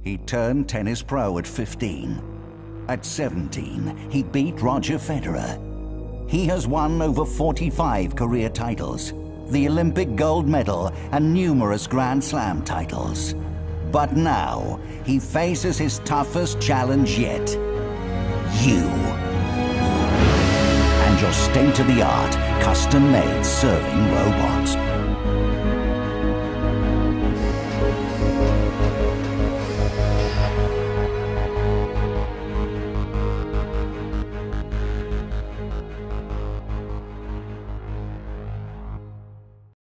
He turned tennis pro at 15. At 17, he beat Roger Federer. He has won over 45 career titles, the Olympic gold medal, and numerous Grand Slam titles. But now, he faces his toughest challenge yet. You. And your state-of-the-art, custom-made serving robots.